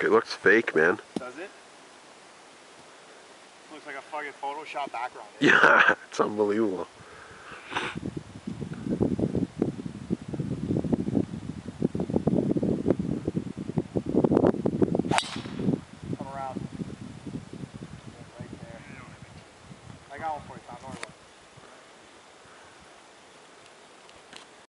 It looks fake, man. Does it? Looks like a fucking Photoshop background. Yeah, it's unbelievable.